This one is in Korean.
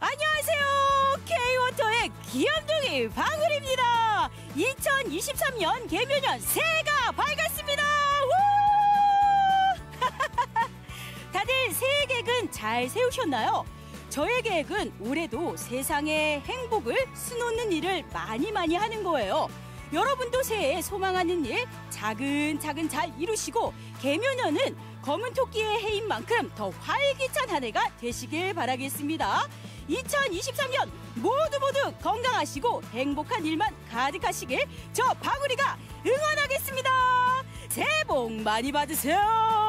안녕하세요. K워터의 귀염둥이 방울입니다. 2023년 개묘년 새해가 밝았습니다. 다들 새해 계획은 잘 세우셨나요? 저의 계획은 올해도 세상에 행복을 수놓는 일을 많이 하는 거예요. 여러분도 새해에 소망하는 일 차근차근 잘 이루시고 개묘년은 검은 토끼의 해인 만큼 더 활기찬 한 해가 되시길 바라겠습니다. 2023년 모두 건강하시고 행복한 일만 가득하시길 저 방울이가 응원하겠습니다. 새해 복 많이 받으세요.